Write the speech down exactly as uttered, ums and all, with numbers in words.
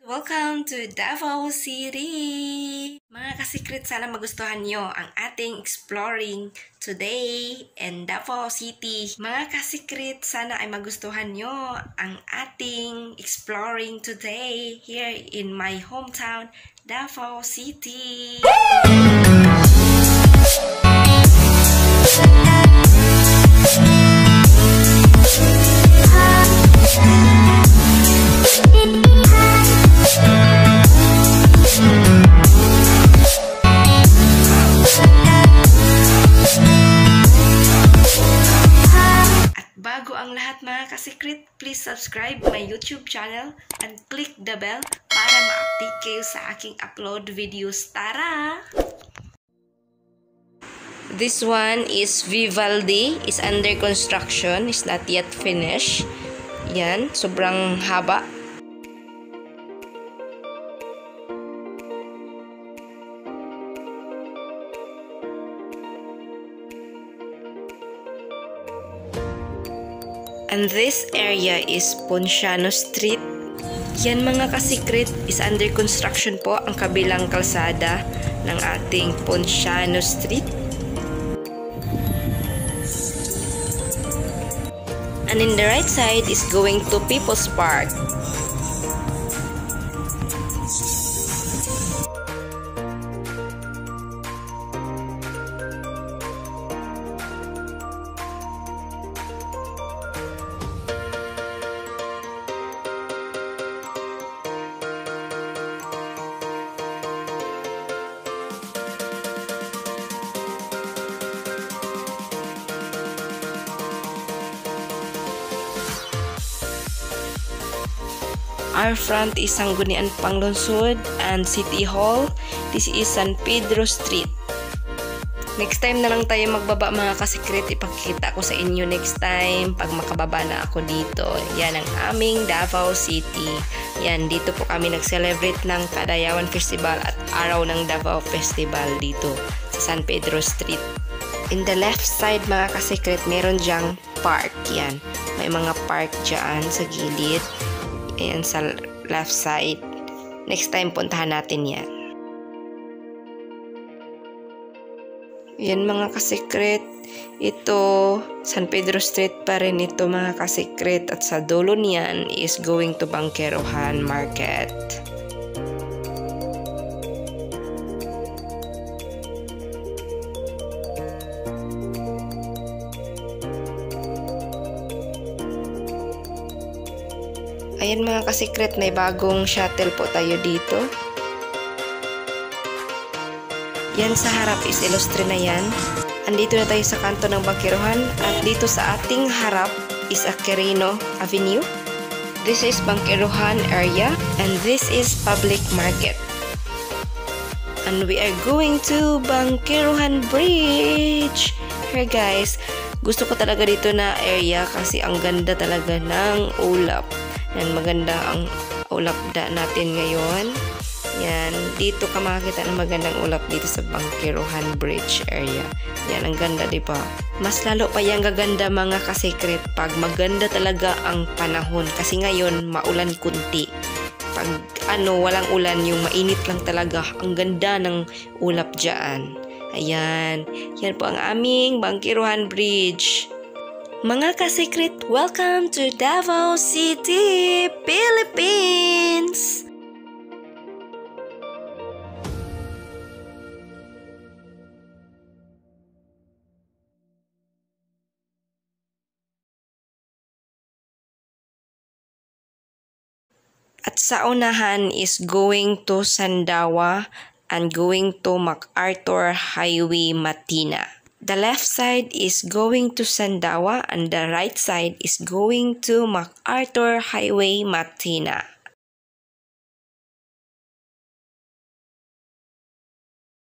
Welcome to Davao City! Mga kasikrit, sana magustuhan nyo ang ating exploring today in Davao City. Mga kasikrit, sana ay magustuhan nyo ang ating exploring today here in my hometown, Davao City. Bago ang lahat mga kasikrit, please subscribe my YouTube channel and click the bell para ma-update kayo sa aking upload videos. Tara! This one is Vivaldi, is under construction, is not yet finished. Yan, sobrang haba. And this area is Ponciano Street. Yan mga kasikrit, is under construction po ang kabilang kalsada ng ating Ponciano Street. And in the right side is going to People's Park. Our front is Sangguniang Panglungsod and City Hall. This is San Pedro Street. Next time na lang tayo magbaba mga kasikrit. Ipakita ko sa inyo next time pag makababa na ako dito. Yan ang aming Davao City. Yan, dito po kami nag-celebrate ng Kadayawan Festival at Araw ng Davao Festival dito sa San Pedro Street. In the left side mga kasikrit, meron dyang park. Yan, may mga park dyan sa gilid. Ayan sa left side. Next time, puntahan natin yan. Yan mga kasikret. Ito, San Pedro Street pa rin ito mga kasikret. At sa dulo niyan is going to Bangkerohan Market. Ayan mga kasikret, may bagong shuttle po tayo dito. Yan sa harap is Ilustre na yan. Andito na tayo sa kanto ng Bangkerohan. At dito sa ating harap is Aquirino Avenue. This is Bangkerohan area. And this is Public Market. And we are going to Bangkerohan Bridge. Here guys, gusto ko talaga dito na area kasi ang ganda talaga ng ulap. Yan, maganda ang ulap da natin ngayon. Yan, dito ka makakita ng magandang ulap dito sa Bangkerohan Bridge area. Yan, ang ganda, di ba? Mas lalo pa yung gaganda mga kasikret pag maganda talaga ang panahon. Kasi ngayon, maulan kunti. Pag ano, walang ulan, yung mainit lang talaga. Ang ganda ng ulap dyan. Ayan, yan po ang aming Bangkerohan Bridge. Mga kasikrit, welcome to Davao City, Philippines! At sa unahan is going to Sandawa and going to MacArthur Highway, Matina. The left side is going to Sandawa and the right side is going to MacArthur Highway, Matina.